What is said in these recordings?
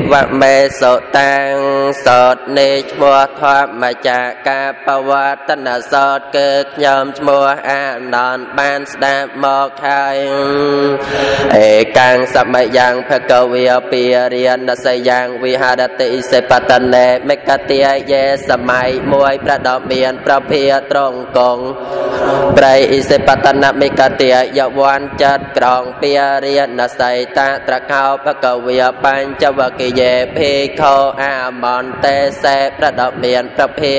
វមេ សុតាំង សតនេឈ្មោះធម្មចាកាបវត្តនសតគឺខ្ញុំឈ្មោះអានន្តបានស្ដាប់មកហើយឯកាំងសមយ៉ាងភគវាពីរៀនសយ៉ាងវិហារតិសេបតនេមេកតិយេសម័យមួយប្រដមានប្រភាត្រង់កងប្រៃអិសេបតនមេកតិយវ័នចាត់ក្រងពីរៀនស័យតាត្រកោភគវាបញ្ចវកិយេភេខោអាមន្តេសេប្រដមានប្រភា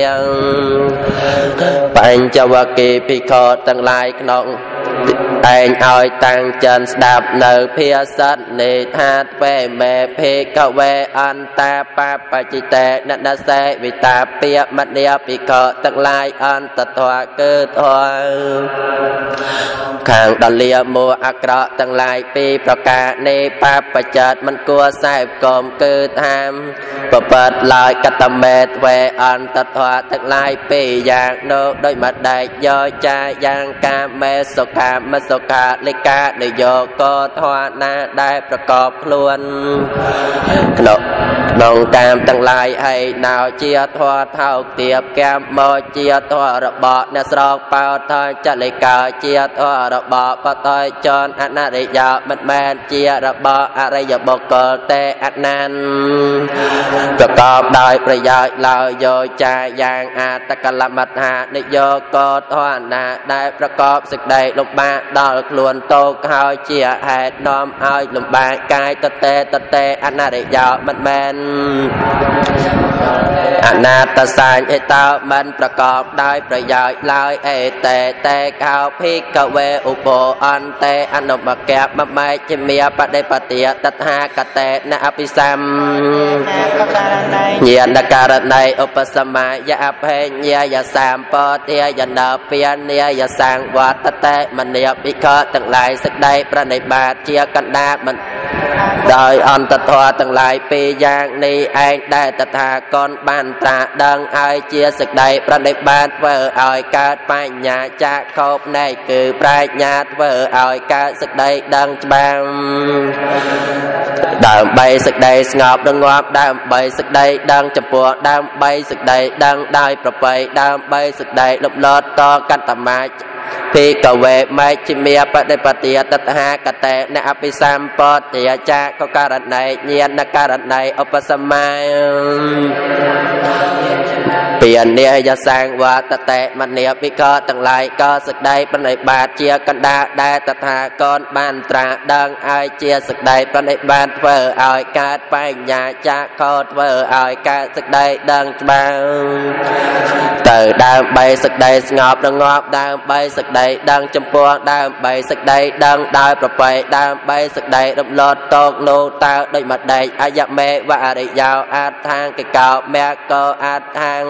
បញ្ចវកិភិក្ខុទាំងឡាយក្នុងឯងឲ្យតាំងចិនស្ដាប់នៅភាសិតនេថាទ្វេមេភេកវេអន្តាបបច្ចិតេននសេវិតាពាមនីភិក្ខុទាំងឡាយអន្តធរគឺធរខាងដលាមួអក្រក់ទាំងឡាយពីប្រការនៃបបច្ចិតមិនគួរសែបកុំគឺថាបបិទ្ធឡើយកតមេទ្វេអន្តធរទាំងឡាយពីយ៉ាងនោះដោយមកដែកយកចាយ៉ាងកាមេសុខាមសុខាលេកានយោកោធរណាដែលប្រកបខ្លួនក្នុងតាមទាំងឡាយហើយណៅជាធរថោកទៀបកម្មមកជាធររបស់អ្នកស្រកបោថយចលិកាជាធររបស់បតយចនអនរិយមិនមែនជារបស់អរិយបុគ្គលទេអណានប្រកបដោយប្រយោជន៍ឡើយយោចាយ៉ាងអតកលមថានិយោកោធរណាដែលប្រកបសេចក្តីលំបាកដល់ខ្លួនតោកហើយជាហេតុនាំឲ្យលំបាកកាយតតេអនរិយមិនមែនអនាតសាញអេតោមិនប្រកបដោយប្រយោជន៍ឡើយអេតេកោភិក្ខវេឧបោអន្តេអនុបកៈមមេជមេបដិបទាតថាកតេនអភិសម្ញាណករណៃឧបសមយអភេញាយសម្បទាយណពានាយសង្វតតេមនីភិក្ខុទាំងឡាយសេចក្តីប្រណិប័តជាកណ្ដាលមិនដោយអន្តធរទាំងឡាយពីរយ៉ាងនេះឯងដែលតថាគតបានត្រាដឹងឲ្យជាសេចក្តីប្រណិប័តធ្វើឲ្យកើតបញ្ញាចាខោបណែកគឺប្រាជ្ញាធ្វើឲ្យកើតសេចក្តីដឹងច្បាស់ដើម្បីសេចក្តីស្ងប់រងាប់ដើម្បីសេចក្តីដឹងចំពោះដើម្បីសេចក្តីដឹងដោយប្រពៃដើម្បីសេចក្តីលំលត់តកតមាភិក្ខវេមេជមេបដិបទាតថាកតេនអភិសម្បទាចាកករណីញាណករណីឧបសម័យពានាយសង្វតតេមនីភិក្ខុទាំងឡាយក៏សេចក្តីប្រណិប័តជាកណ្ដាលដែលតថាគតបានត្រាដឹងឲ្យជាសេចក្តីប្រណិប័តធ្វើឲ្យកើតបញ្ញាចាខោធ្វើឲ្យកើតសេចក្តីដឹងច្បាស់ទៅដើម្បីសេចក្តីស្ងប់រងាប់ដើម្បីសេចក្តីដឹងចំពោះដើម្បីសេចក្តីដឹងដោយប្រពៃដើម្បីសេចក្តីរំលត់តោកនោះតើដោយមកដែកអយមេវអរិយោអដ្ឋាងកិកោមេកោអដ្ឋាង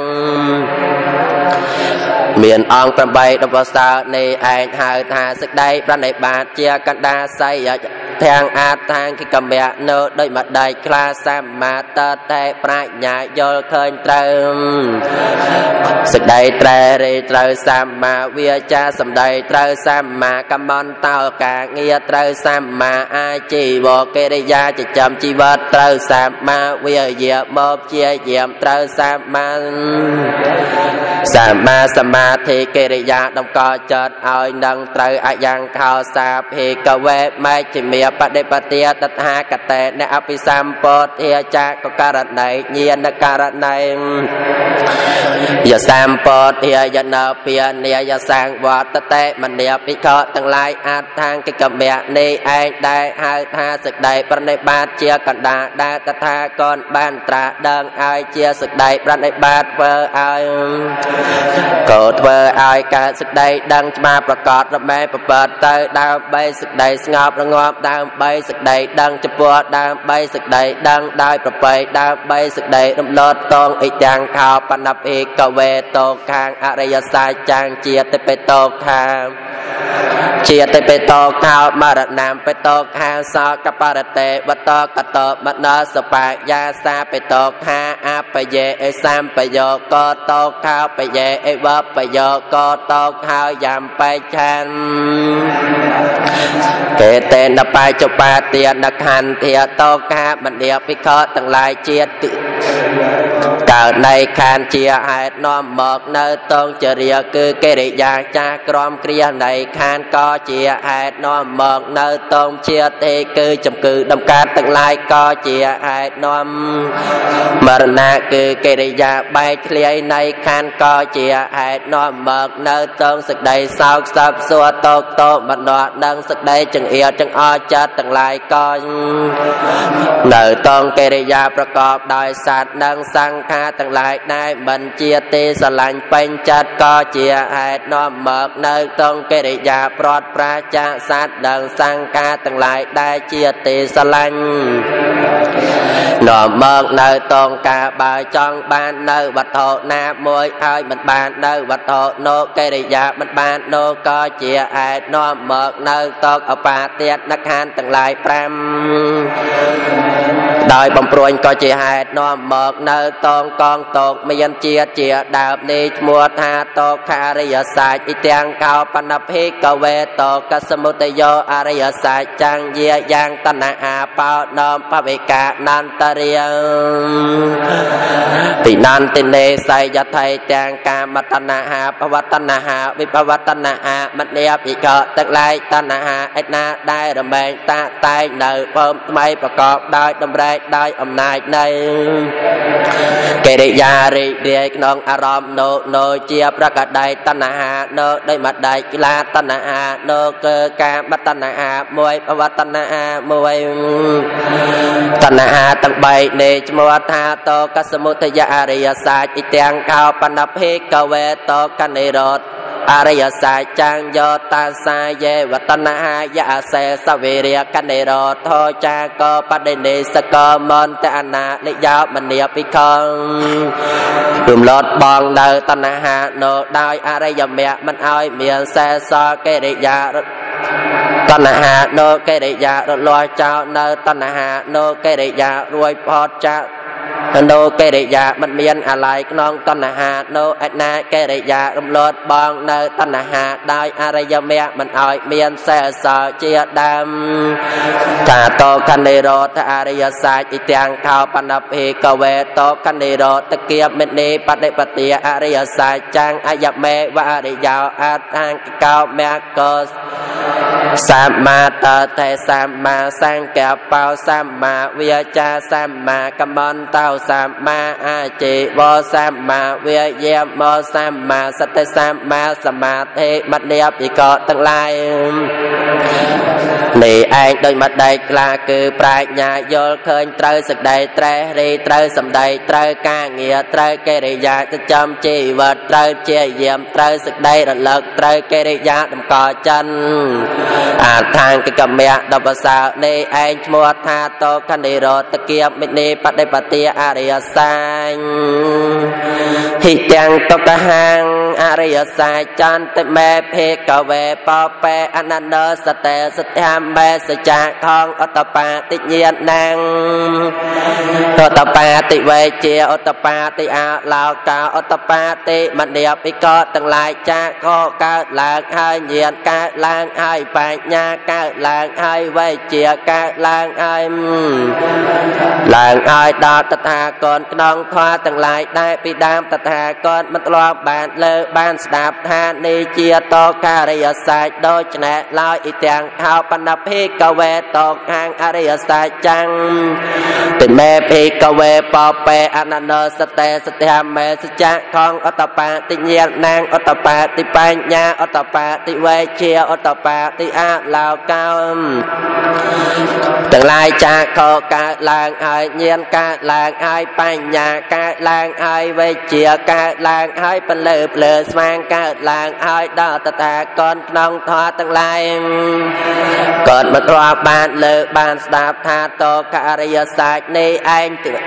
មានអង្គ8របស់សើនេះឯងហៅថាសេចក្តីប្រណិប័តជាកណ្ដាលស័យទាំងអដ្ឋាងកិកមៈនៅដោយមកដែកខ្លាសម្មាតតេប្រាជ្ញាយល់ឃើញត្រូវសេចក្តីត្រែរេត្រូវសម្មាវាចាសម្ដីត្រូវសម្មាកម្មន្តោការងារត្រូវសម្មាអាជីវកិរិយាចិញ្ចឹមជីវិតត្រូវសម្មាវិរិយមកជាយាមត្រូវសម្មាសមាធិកិរិយាតម្កល់ចិត្តឲ្យនឹងត្រូវអយ៉ាងខោសាភិកវេមេជមេបដិបទាតថាកតេនអភិសម្បទាចាកករណីញាណករណីយសម្បទាយណពានាយសង្វតតេមនីភិក្ខុទាំងឡាយអដ្ឋាងកិកមៈនេះឯងដែលហៅថាសេចក្តីប្រណិប័តជាកណ្ដាលដែលតថាគតបានត្រាដឹងឲ្យជាសេចក្តីប្រណិប័តធ្វើឲ្យក៏ធ្វើឲ្យកើតសេចក្តីដឹងច្បាស់ប្រកបរមែប្រពើទៅដើម្បីសេចក្តីស្ងប់រងាប់ដើម្បីសេចក្តីដឹងចំពោះដើម្បីសេចក្តីដឹងដោយប្រពៃដើម្បីសេចក្តីរំលត់តងអិទាំងខោបណភិកវេតោខាងអរិយសាចាងជាតិបេតោខា chia tê bê tô khao mà rật nam bê tô khao so cà bà rật tê bê tô cà tô mà nơ sơ bạc ya sa bê tô khao a bê dê ê sam bê dô cô tô khao bê dê ê bơ bê dô cô tô khao yam bê chan kê tên đập bài chụp ba tiền đặc hành thiệt tô khao mình điệp bê khó tầng lại chia tự cả này khan chia hai non một nơi tôn chờ rìa cứ kê rì giang cha crom kia này khan có chia hai non một nơi tôn chia tê cứ chấm cứ đâm cát tầng lai có chia hai non mà na cứ kê rì giang bay clear này khan có chia hai non một nơi tôn sực đầy sao sập xua tô tô mặt nọ nâng sực đầy chừng ia chừng o chết tầng lai có nơi tôn kê rì giangประกอบโดยสัตว์นางสังฆาทั้งหลายได้บัญเชียตีสลันเป็นจัดก็เจียให้น้อมเบิกในตรงกิริยาปลอดปราศจากสัตว์ดังสังฆาทั้งหลายได้เจียตีสลันน้อมเบิกในตรงกาบายจองบ้านในวัดโตนามวยให้มันบ้านในวัดโตโนกิริยามันบ้านโนก็เจียให้น้อมเบิกในตรงอปาเตียนักขันทั้งหลายพรำโดยบำปรวนก็เจียให้น้อมเบิกในตรงกองตกไม่ยันเจียเจียดาบนี้มัวทาตกคาริยศาสตร์อิเตียงเขาปนภิกเวตกสมุทโยอริยศาสตร์จังเยียยังตนาอาเปาโนมภเวกานันตเรียงตินันติเนไสยไทยแตงกามตนาหาภวตนาหาวิภวตนาหามันเนียบอีกตั้งหลายตนาหาไอนาได้ดำเนินตาตายเนื้อเพิ่มไม่ประกอบได้ดำเนินได้อำนาจในเกริยาริเดียกน้องอารมณ์โนโนเจียประกาศใดตนาหาโนได้มาได้กีฬาตนาหาโนเกิดการบัตนาหามวยประวัตนาหามวยตนาหาตั้งใบเนจมวัฏาโตกสมุทยาอริยศาสตร์อิเตียงข้าวปนภิกเวโตกันในรถอริยศาสตร์จังโยตาสายเยวัตนาหายาเสสเวเรียกันในรถโทจาก็ปัดเนสกมอนแต่อนาเลยาวมันเนียพิคองกลุ่มรถบองเดตนาหาโนได้อริยเมียมันเอาเมียเสสเกริยาตนาหาโนเกริยารลอยเจ้าเนตนาหาโนเกริยารวยพอจะโนเกริยามันเมียนอะไรน้องตนาหาโนอันนาเกริยารมรถบองเนตนาหาได้อริยเมียมันเอาเมียนเสสเจียดำตาโตคันเนโรทอริยศาสตร์อิเตียงข้าวปนภิกเวโตคันเนโรตะเกียบเมนีปฏิปติอริยศาสตร์จังอายเมวะอริยาวอาทังเก้าเมกสสัมมาตเตสัมมาสังแก้วเปาสัมมาวิจาสัมมากัมมันเต้าสัมมาอาจิวสัมมาวิเยมสัมมาสติสัมมาสมาธิมัดเนียบอีกทั้งหลายนี่เองโดยมัดใดกลาคือปลายญาโยเคยเตยสักใดเตยรีเตยสำใดเตยกาเงียเตยเกริยาจะจำจีวัดเตยเจียเยี่ยมเตยสักใดระลึกเตยเกริยาดำก่อจันอาทางกิกเมียดบสาวในเองมัวทาโตคันเดโรตะเกียบมินีปฏิปติอริยสังหิจังตกหังอริยสัจจันตเมเพกเวปเปอนันเดสเตสเตมเบสจักของอัตปาติเยียนนังอัตปาติเวเจียอัตปาติอาลาวกาอัตปาติมันเดียปิกตั้งหลายจักก็กาลางให้เยียนกาลางให้ปัญญากาลางให้เวเจียกาลางให้ลางให้ดาตถากรน้องทว่าตั้งหลายได้ปิดามตถากรมันตลอดบานเลอบานสดาบทานในเจียโตคาริยศาสตร์โดยชนะลอยอิเตียงข้าวปนภิกเวตกหางอริยศาสตร์จังติเมภิกเวปเปอนันเดสเตสเตมเมสจักของอัตปาติเยียนนางอัตปาติปัญญาอัตปาติเวเชียอัตปาติอาลาวเก้าตั้งหลายจากขอกาลางไอเยียนกาลางไอปัญญากาลางไอเวเชียกาลางไอเป็นเลือบเลือสว่างกาลางไอดาตตากรน้องทอตั้งหลายกอดมาตัวบานเลือบานสดาบธาโตคาริยศาสตร์ในไอ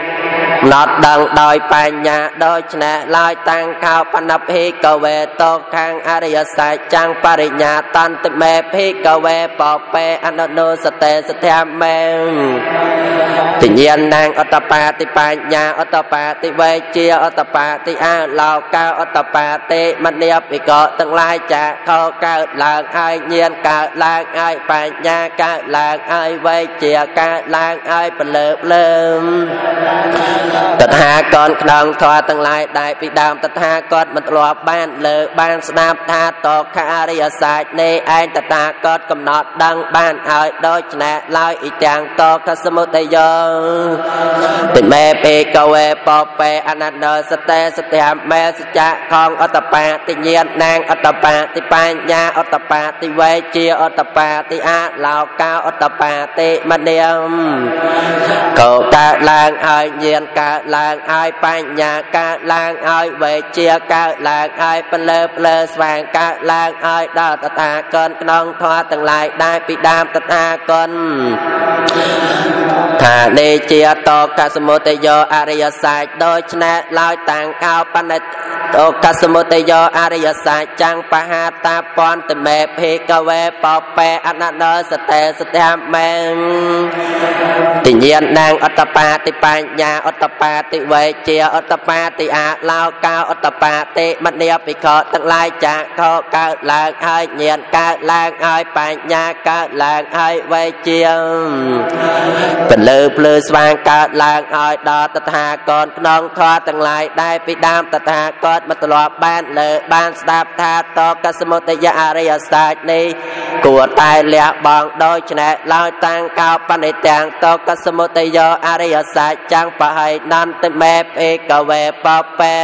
ណត់ដឹងដោយបញ្ញាដូចឆ្នេះឡើយតាំងកោបណភិកវេតោខាងអរិយសច្ចចាំងបរិញ្ញាតន្តមេភិកវេបពេអនុនោសតេសធម្មមេទញ្ញាណនាងអត្តបាតិបញ្ញាអត្តបាតិវេជាអត្តបាតិអាឡោកោអត្តបាតិមនីភិកោទាំងឡាយចាខោកើតឡើងហើយញាណកើតឡើងហើយបញ្ញាកើតឡើងហើយវេជាកើតឡើងហើយពលលើលើតថាគតក្នុងធម៌ទាំងឡាយដែលពីដើមតថាគតមិនធ្លាប់បានលើបានស្ដាប់ថាតខអរិយសាច់នៃឯងតថាគតកំណត់ដឹងបានឲ្យដូចនេះឡើយអ៊ីទាំងតខសមុទយោទិមេពេកវេបពេអនន្តសតេសធម្មមេសច្ចៈខងអត្តបាតិញាណនាងអត្តបាតិបញ្ញាអត្តបាតិវេជាអត្តបាតិអាឡោកោអត្តបាតិមនាមកោកើតឡើងឲ្យញាណកើតឡើងឲ្យបញ្ញាកើតឡើងឲ្យវេជាកើតឡើងឲ្យពលើលើស្វាងកើតឡើងឲ្យដល់តថាគតក្នុងធម៌ទាំងឡាយដែលពីដើមតថាគតថានេះជាតកសមុទយោអរិយសច្ចដូចនេះឡើយតាំងកោបនិតតកសមុទយោអរិយសច្ចចាំងបហាតាពន្តមេភិកវេបពេអនន្តសតេសធម្មមេទញ្ញាណនាងអត្តបាតិបញ្ញាអត្តបាតិវេជាអត្តបាតិអាឡោកោអត្តបាតិមនីភិកោទាំងឡាយចាខោកើតឡើងហើយញាណកើតឡើងហើយបញ្ញាកើតឡើងហើយវេជាពលឺភ្លឺស្វាងកើតឡើងឲ្យដល់តថាគតក្នុងធម៌ទាំងឡាយដែលពីដើមតថាគតមកធ្លាប់បានលើបានស្ដាប់ថាតកសមុទយអរិយសច្ចនេះគួរតែលះបង់ដូចនេះឡើយតាំងកោបនិទាំងតកសមុទយោអរិយសច្ចចាំងបហៃនន្តមេពេកវេបពេ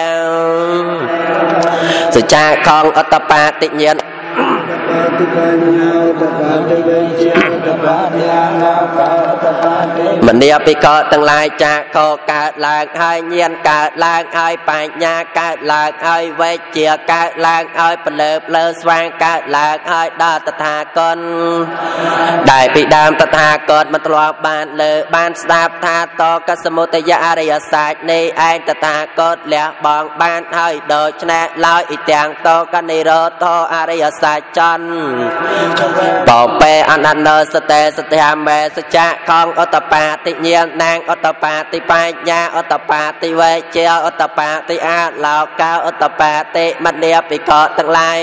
សច្ចៈខងអត្តបាតិញាណមនីភិកោទាំងឡាយចាខោកើតឡើងហើយញាណកើតឡើងហើយបញ្ញាកើតឡើងហើយវេជាកើតឡើងហើយពលើលើស្វាងកើតឡើងហើយដល់តថាគតដែលពីដើមតថាគតមិនធ្លាប់បានលើបានស្ដាប់ថាតកសមុទយអរិយសច្ចនៃឯងតថាគតលះបង់បានហើយដូច្នេះឡើយអ៊ីទាំងតកនិរោធអរិយសច្ចចន្ទបពេអនន្តសតេសធម្មមេសច្ចៈខងអត្តបាតិញាណនាងអត្តបាតិបញ្ញាអត្តបាតិវេជាអត្តបាតិអាឡោកោអត្តបាតិមនីភិកោទាំងឡាយ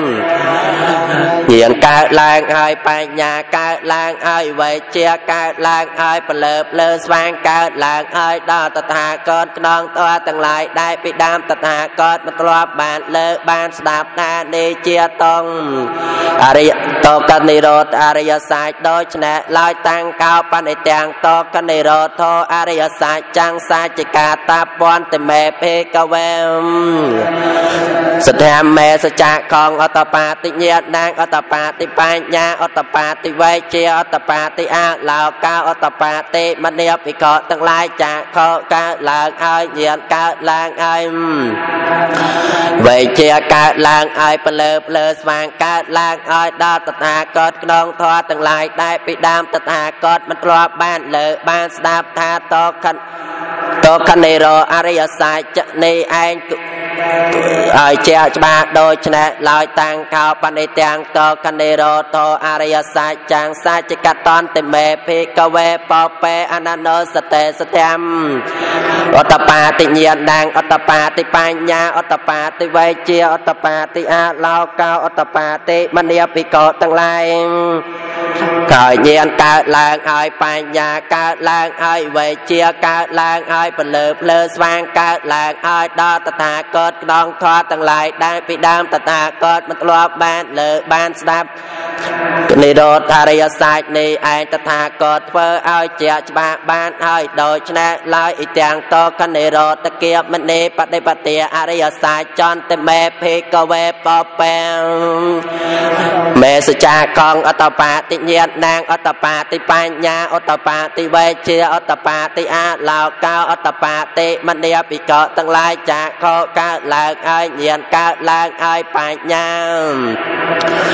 ញាណកើតឡើងហើយបញ្ញាកើតឡើងហើយវេជាកើតឡើងហើយពលើលើស្វាងកើតឡើងហើយដល់តថាគតក្នុងធម៌ទាំងឡាយដែលពីដើមតថាគតមិនធ្លាប់បានលើបានស្ដាប់ថានេះជាតងអរិយតកនិរោធអរិយសច្ចដូចនេះឡើយតាំងកោបនិទាំងតកនិរោធអរិយសច្ចចាំងសាចិកាតាពន្តមេភិកវេសធម្មមេសច្ចៈខងអត្តបាតិញាណនាងអត្តបាតិបញ្ញាអត្តបាតិវេជាអត្តបាតិអាឡោកោអត្តបាតិមនីភិកោទាំងឡាយចាខោកើតឡើងឲ្យញាណកើតឡើងឲ្យវេជាកើតឡើងឲ្យពលើលើស្វាងកើតឡើងឲ្យដល់តថាគតក្នុងធម៌ទាំងឡាយដែលពីដើមតថាគតមិនធ្លាប់បានលើបានស្ដាប់ថាតខនិរោអរិយសច្ចនៃឯងឲ្យជាច្បាស់ដូចនេះឡើយតាំងកោបនិទាំងតខនិរោធអរិយសច្ចចាំងសច្ចកតន្តមេភិកវេបពេអនន្តសតេសធម្មអត្តបាតិញាណនាងអត្តបាតិបញ្ញាអត្តបាតិវេជាអត្តបាតិអាឡោកោអត្តបាតិមនីភិកោទាំងឡាយកើតញាណកើតឡើងឲ្យបញ្ញាកើតឡើងឲ្យវេជាកើតឡើងឲ្យពលើលើស្វាងកើតឡើងឲ្យដល់តថាគតក្នុងធម៌ទាំងឡាយដែលពីដើមតថាគតមិនធ្លាប់បានលើបានស្ដាប់និរោធអរិយសច្ចនៃឯងតថាគតធ្វើឲ្យជាច្បាស់បានហើយដូចនេះឡើយអ៊ីទាំងតកនិរោធគៀបមនីបដិបទាអរិយសច្ចចន្ទមេភិកវេបពេមេសច្ចៈខងអត្តបាតិញាណនាងអត្តបាតិបញ្ញាអត្តបាតិវេជាអត្តបាតិអាឡោកោអត្តបាតិមនីភិកោទាំងឡាយចាខោកើតឡើងឲ្យញាណកើតឡើងឲ្យបញ្ញា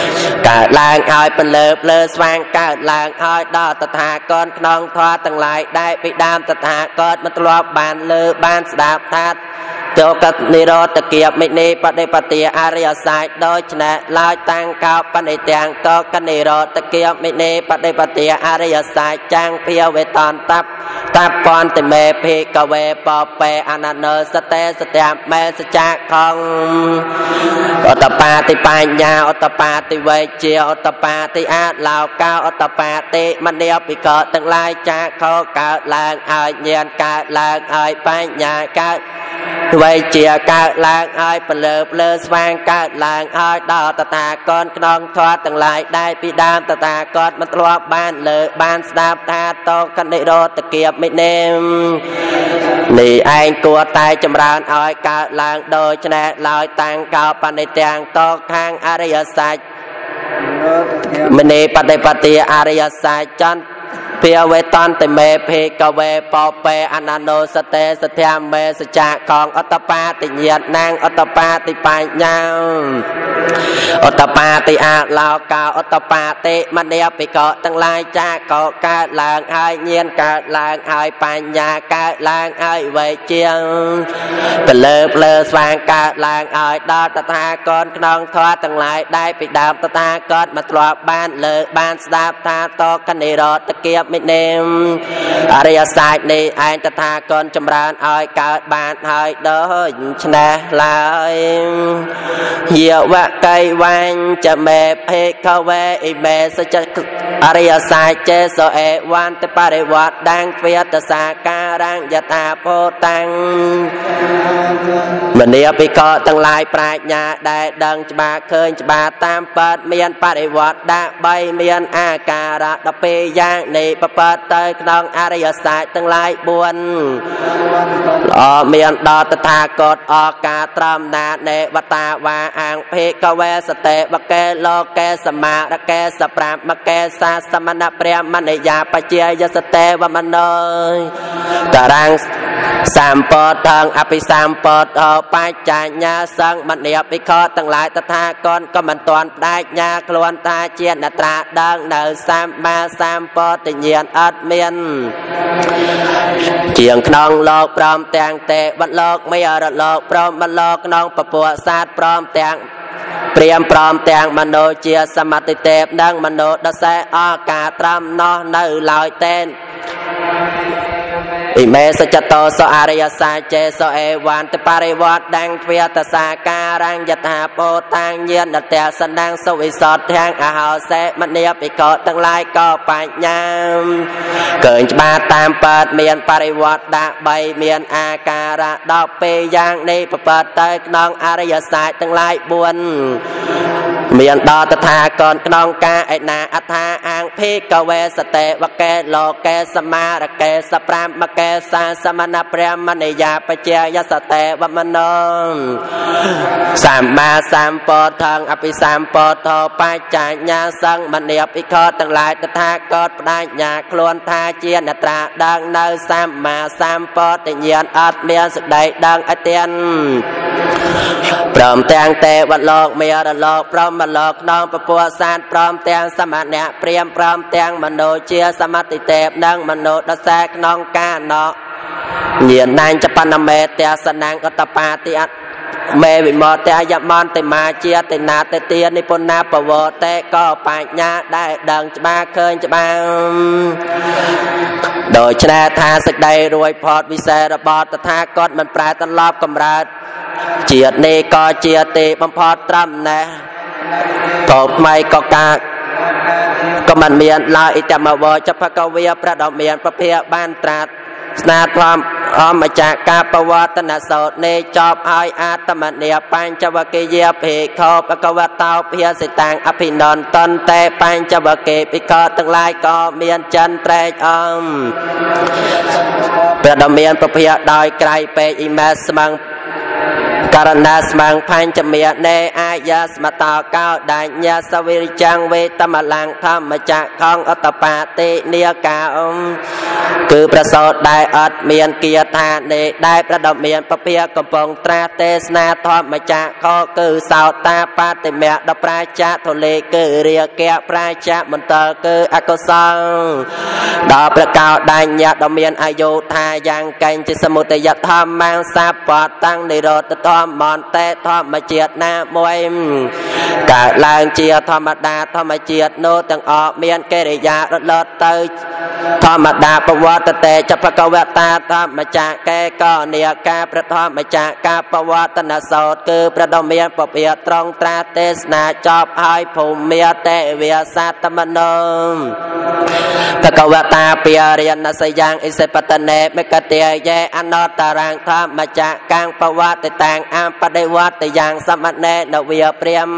កើតឡើងឲ្យពលើបលើស្វាងកើតឡើងឲ្យដល់តថាគតក្នុងធម៌ទាំងឡាយដែលពីដើមតថាគតមិនធ្លាប់បានលើបានស្ដាប់ថាចូលកនិរោធគៀបមិនីបដិបទាអរិយសាយដូច្នេះឡើយតាំងកោបនិទាំងតកនិរោធគៀបមិនីបដិបទាអរិយសាយចាំងភាវេតនតបពន្តិមេភិកវេបពេអននោសតេសត្យមេសច្ចៈខងអតបាតិបញ្ញាអតបាតិវេជាអតបាតិអឡោកោអតបាតិមនីភិកទាំងឡាយចាខោកើតឡើងឲ្យញាណកើតឡើងឲ្យបញ្ញាកើតវេជាកើតឡើងឲ្យពលើបលើស្វាងកើតឡើងឲ្យដល់តថាគតក្នុងធម៌ទាំងឡាយដែលពីដើមតថាគតមិនធ្លាប់បានលើបានស្ដាប់ថាតកនិរោធគៀបមិនេនេះឯងគួរតែចម្រើនឲ្យកើតឡើងដូច្នេះឡើយតាំងកោបនិទាំងតខាងអរិយសច្ចមនីបដិបទាអរិយសច្ចចន្ទភាវេតន្តិមេភិកវេបពេអននោសតេសត្យមេសច្ចៈខងអតបាតិញាតនាងអតបាតិបញ្ញាអតបាតិអឡោកោអតបាតិមនីភិកទាំងឡាយចាកោកើតឡើងហើយញាណកើតឡើងហើយបញ្ញាកើតឡើងហើយវេជាពលើបលើស្វាងកើតឡើងហើយដល់តថាគតក្នុងធម៌ទាំងឡាយដែលពីដើមតថាគតមកធ្លាប់បានលើបានស្ដាប់ថាតកនិរោធគៀបមិនេអរិយសាយនេះឯងតថាគតចម្រើនឲ្យកើតបានហើយដូចឆ្នេះឡើយយាវកៃវាញ់ចមេភិកវេអ៊ីមេសច្ចអរិយសាយចេសអេវន្តបរិវត្តដាំងទ្វេតសាការังយតាពោតាំងមនីភិកទាំងឡាយប្រាជ្ញាដែលដឹងច្បាស់ឃើញច្បាស់តាមពិតមានបរិវត្តដាក់3មានអាការៈ12យ៉ាងនេះបបទៅក្នុងអរិយសាយទាំងឡាយ4ល្អមានដល់តថាគតអកាត្រមណានេវតាវាអង្គភិកវេសតេវកេលោកេសមារកេសប្រាមកេសាសមណព្រះមនិយាបជាយសតេវមណោតារាងសម្ពតថងអភិសម្ពតបច្ចញ្ញាសង្ឃមនីភិក្ខុទាំងឡាយតថាគតក៏មិនទាន់បដិញ្ញាខ្លួនថាជាអ្នកត្រាដឹងនៅសម្មាសម្ពតញ្ញាណអត់មានជាងក្នុងលោកព្រមទាំងទេវលោកមេរលោកព្រមលោកក្នុងពពុះសាទព្រមទាំងព្រាមព្រមទាំងមនោជាសមតិទេពនិងមនោដសេអកាត្រមណោះនៅឡើយទេអ៊ីមេសច្ចតោសអរិយសាចេសអេវន្តបរិវត្តដាំងទ្វេតសាការังយថាពោតាំងញាណតេសណ្ដាំងសុវិសតទាំងអហោសេមនីភិក្ខុទាំងឡាយក៏បញ្ញាឃើញច្បាស់តាមពិតមានបរិវត្តដាក់3មានអាការៈ12យ៉ាងនេះប្រព្រឹត្តទៅក្នុងអរិយសាយទាំងឡាយ4មានដល់តថាគតក្នុងការឯណាអថាអង្គភិកវេសតេវកេលោកេសមារកេសប្រាមកេសាសមណព្រះមនិយាបជាយសតេវមណោសម្មាសម្ពុទ្ធថងអភិសម្ពុទ្ធបច្ចញ្ញាសង្ឃមនីភិក្ខុទាំងឡាយតថាគតបដិញ្ញាខ្លួនថាជាអ្នកត្រាដឹងនៅសម្មាសម្ពុទ្ធញ្ញាណអត់មានសេចក្តីដឹងអទៀនព្រមទាំងទេវលោកមេរលោកព្រមលោកក្នុងពពុះសាទព្រមទាំងសមណៈព្រាមព្រមទាំងមនោជាសមតិទេពនិងមនោដសេក្នុងកាណោញាណណាញ់ចបណ្ណមេតេសនាងកតបាតិអមេវិមតយមន្តមាជាតិណាតទានិពុណាបវតេក៏បញ្ញាដែលដឹងច្បាស់ឃើញច្បាស់ដោយឆ្នេរថាសេចក្តីរួយផុតវិសេសរបស់តថាគតមិនប្រែត្រឡប់កំរើតជាតិនេះក៏ជាទេបំផុតត្រឹមណេះតបថ្មីក៏កើតក៏មិនមានឡើយអិតមវចភកវាប្រដមានប្រភេទបានត្រាតស្នាធម្មអមចាកាបវតនសោតនេះចប់ឲ្យអាតមនីបញ្ចវកិយាភិក្ខុបកវតោភិសិតាំងអភិនន្តន្តែបញ្ចវកិភិក្ខុទាំងឡាយក៏មានចិនត្រេកអមប្រដមានប្រភេទដោយក្រៃពេកអ៊ីមេស្មងการณาสมังพันจะเมียในอายาสมาตาเก้าได้ยาสวิริจังเวตมลังธรรมจักของอัตปาติเนียกาคือประสดได้อัดเมียนเกียรธาเนได้ประดมเมียนปะเปียกำปองตราเตสนาธรรมจักข้อคือสาวตาปาติเมียดปราชะทเลคือเรียแก่ปราชะมันเตอคืออกุศลดอกประกาศได้ยาดเมียนอายุทายังกันจิสมุตยธรรมมังสาปตั้งในโรตธรรมมอนเตธรรมเจียดนามวยกะลางเจียธรรมดาธรรมเจียดโนตังออกเมียนเกริยาลดลดเตยธรรมดาปวัตเตจัพกเวตาธรรมจักแกก็เนียกาประธรรมจักกาปวัตนาโสดคือประดมเมียนปเปียตรงตราเตสนาจอบหายภูมิเมียเตเวียสัตมโนพระกวตาเปียเรียนนัสยังอิเสปตเนเมกเตียเยอนอตารังธรรมจักกังปวัตต่างอามปฏิวัติอย่างสมณเณนเวียเปรียม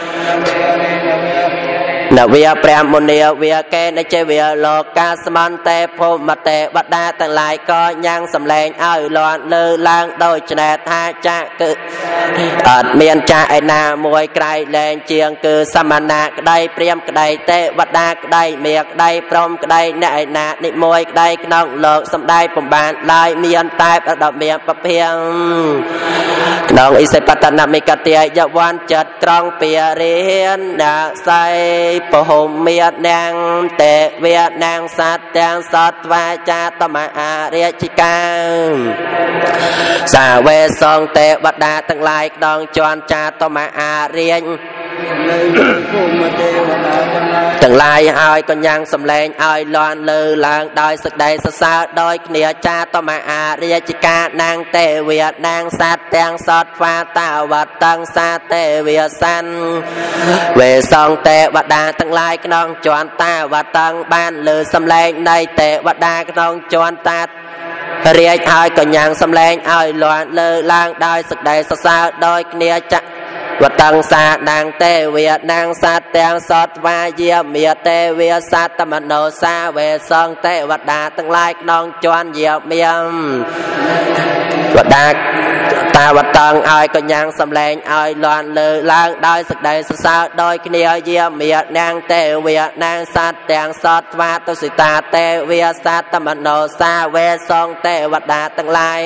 นเวียเปรียมมุนีเวียเกนเจเวียโลกาสมันเตโพมเตวัดดาทั้งหลายก็ยังสำแดงอ้อยลอนเลือล้างโดยเฉลท่าจะคือเมียนจ่าไอนามวยไกลแรงเจียงคือสมณะกได้เปรียมกได้เตวัดดากได้เมียกได้พรมกได้ในไอนานิมวยกได้ขนองโลกสำได้ผมบานลายเมียนตายประดับเมียนประเพียงน้องอิเสปตนามิกเตียยวันจัดกรองเปียเรียนดาไซปหมเมียนางเตเวียนางสัตแตงสัตวาจาตมาอาเรียจิกาสาเวสองเตวัดดาทั้งหลายดองจวนจาตมาอาเรียนทั้งหลายอ้อยก็ยังสำแดงอ้อยลอนเลือลางดอยสึกใดสสาดอยเนียจาตมาอาเรียจิกานางเตเวียนางสัตแตงสัตวาตาวัดตังสาเตเวียสันเวสองเตวัดดาทั้งหลายกน้องจวนตาวัดตังบ้านเลือสำแดงในเตวัดดากน้องจวนตาเรียกอ้อยก็ยังสำแดงอ้อยลอนเลือลางดอยสึกใดสสาดอยเนียจวัดตังสานางเตเวียนางสัตแตงสดวาเยียเมียเตเวียสัตตมโนสาเวสองเตวัดดาทั้งหลายน้องจวนเยียเมียมวัดดาตาวัดตังอ้อยก็ยังสำแดงอ้อยลอนเลือล้างได้สึกใดสสาโดยเนียเยียเมียนางเตเวียนางสัตแตงสดวาตุสิตาเตเวียสัตตมโนสาเวสองเตวัดดาทั้งหลาย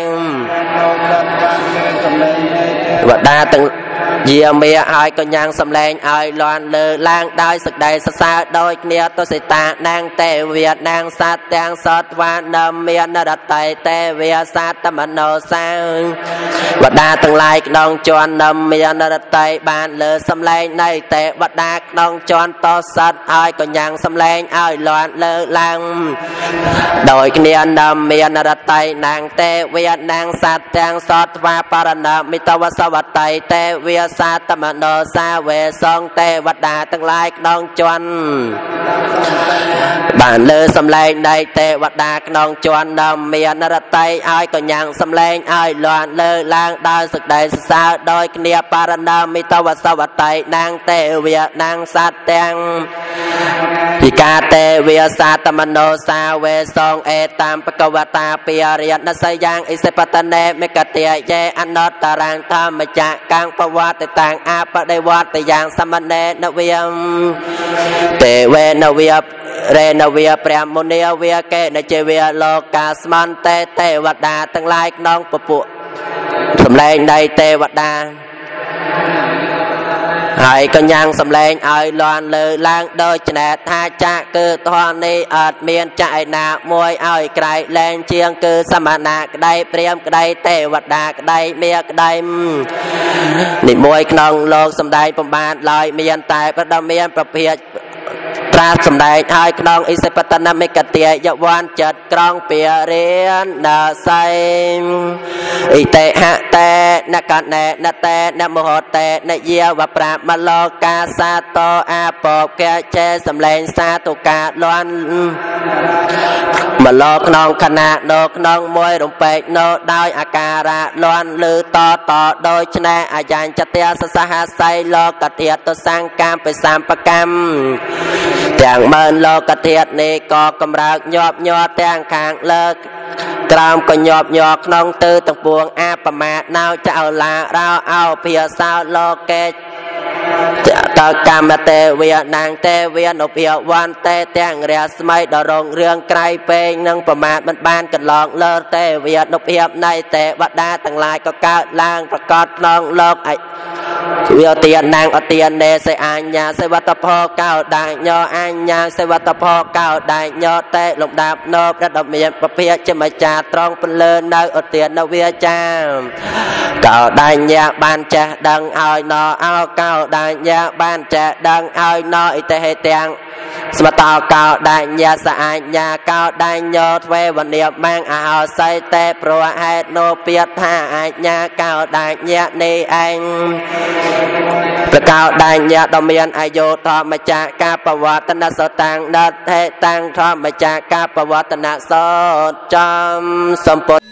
วัดดาทั้งเยี่ยมเมียอ้อยก็ยังสำแดงอ้อยลอนเลือล้างได้สึกใดสสาโดยเนียตุสิตานางเตเวียนางสัตแตงสดวานเมียนรัตไตเตเวียสัตตมโนสาวัดดาทั้งหลายน้องจวนเมียนรัตไตบ้านเลือสำแดงในเตวัดดาน้องจวนโตสัตอ้อยก็ยังสำแดงอ้อยลอนเลือล้างโดยเนียเมียนรัตไตนางเตเวียนางสัตแตงสดวาปารณมิตวสวัตไตเตเวียสัตตมโนสาเวสองเตวัดดาทั้งหลายน้องจวนบ้านเลือสำแดงในเตวัดดาน้องจวนเมียนรัตไตอ้อยก็ยังสำแดงอ้อยลอนเลือล้างได้สึกใดสสาโดยเนียปารณมิตวสวัตไตนางเตเวียนางสัตแตงพิกาเตเวียสัตตมโนสาเวสองเอตามปกวตาเปียเรียนนัสยังอิเสปตเนเมกเตียเยอนอตารังธรรมจักกังปวัตต่างอาปได้วัดอย่างสมณเณรเวียมเตเวนเวียเรนเวียเปรียมมุนีเวียเกนเจเวียโลกาสมันเตเตวัดดาทั้งหลายน้องปปุสำแดงในเตวัดดาหายก็ยังสำแดงอ้อยลอนเลือล้างโดยเฉลท่าจะคือตอนนี้อาจเมียนใจหนามวยอ้อยไกลแรงเชียงคือสมณะกได้เปรียมกได้เตวัดดากได้เมียกได้นิมวยขนองโลกสำแดงประมาณลอยเมียนตายประดมเมียนประเพียตราสำแดงอ้อยขนองอิเสปตนามิกเตียยวันจัดกรองเปียเรียนนาไซอิเตหะเตนกันเนนเตนโมโหเตนเยียวปราบมาโลกาซาโตอาปอบแกเจสำแดงซาตุกาล้วนมาโลกนองขณะโนกนองมวยลงไปโนได้อาการะล้วนลือต่อโดยชนะอาญาจะเตียสสหัสไซโลกเตียตัวสร้างการไปสามประกรรมแต่งเมินโลกเทียดนี้ก็กำลังยอบแต่งขางเลิกក្រោមក៏ញាប់ញ័រក្នុងtưទាំងពួងអាប្រមាណណៅចៅឡារោអោភាសោលោកេតកម្មទេវានាងទេវានុភាវ័នទេទាំងរាស្មីដល់រងរឿងក្រៃពេងនឹងប្រមាថមិនបានកន្លងលើទេវានុភាពនៃទេវតាទាំងឡាយក៏កើតឡើងប្រកបក្នុងលោកវាទាននាងអទាននេសេអញ្ញាសេវតភកោដាញោអញ្ញាសេវតភកោដាញោទេលំដាប់នោប្រដមានពភាជាម្ចាស់ត្រង់ពលលើនៅអទាននៅវាចាកោដាញញាបានចេះដឹងឲ្យណោអោកោដាញញាបានចេះដឹងឲ្យណោអិទេហេទាំងស្មតោកោដាញញាសអញ្ញាកោដាញោទ្វេវនាមាំងអោស័យទេព្រោះហេតុនោពាតថាអញ្ញាកោដាញញានេះឯងប្រកោដាញញាដ៏មានអាយុធម្មចាការបវត្តនសតាំងដតហេតាំងធម្មចាការបវត្តនសោចំសម្ពុទ្ធ